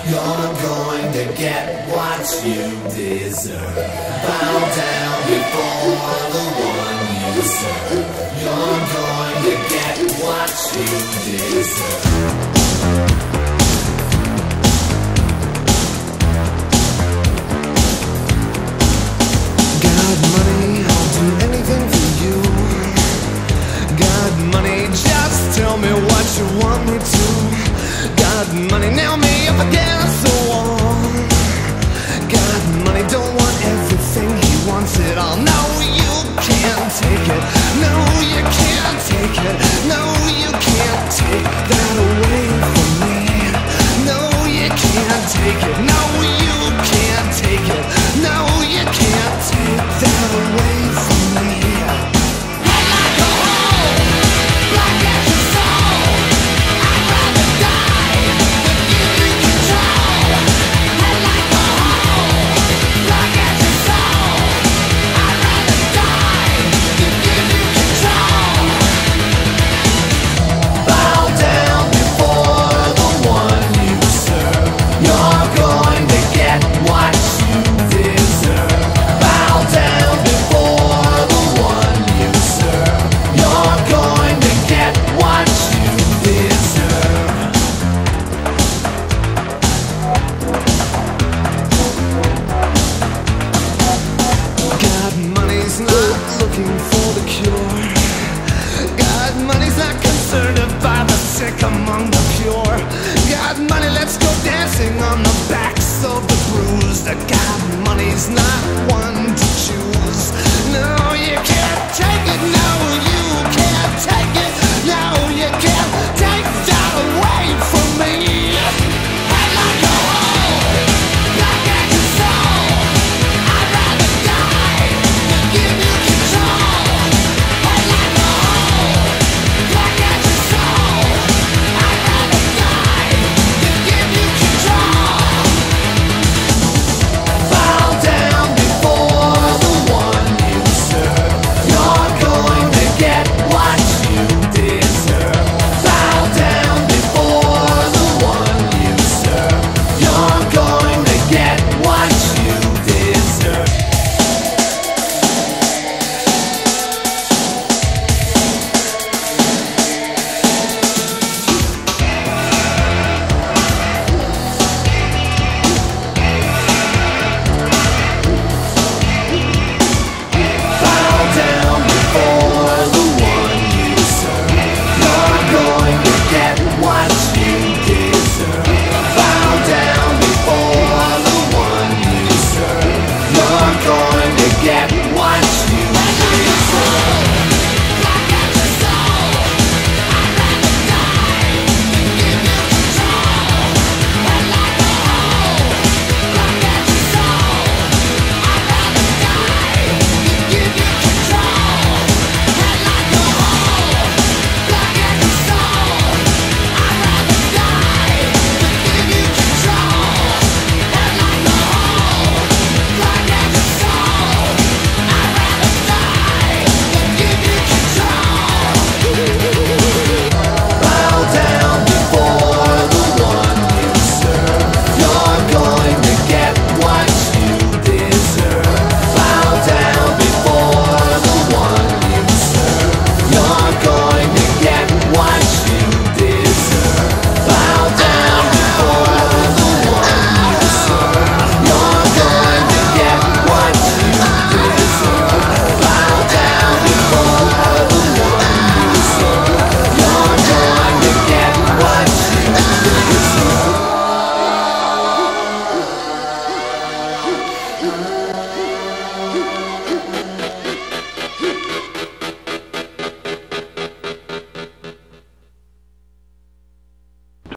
You're going to get what you deserve. Bow down before the one you serve. You're going to get what you deserve. Got money, I'll do anything for you. Got money, just tell me what you want me to. Got money, nail me up against the wall. Got money, don't want everything, he wants it all. No, you can't take it. No, you can't take it. No, you can't take that away from me. No, you can't take it. No, you can't take it. No, you can't take that away from me. I'd like a hole, black as your soul. I'd rather die than give you control. I'd like a hole, black as your soul. I'd rather die than give you control. Bow down before the one you serve. You're going to get what you deserve. Bow down before the one you serve. You're going to get what you deserve. God, money's not looking for the cure. God, money's not concerned about the sick among the pure. God, money, let's go dancing on the backs of the bruised. God, money's not one to choose. No, you can't take it. No, you can't take it. No, you can't take that away from me. I'd like a hole, black as your soul. I'd rather die than give you control. I'd like a hole, black as your soul. I'd rather die than give you control. Bow down before the one you serve. You're going to get what you deserve. Bow down before the one you serve. You're going to get what you deserve. Bow down before the one you serve. You're going to get what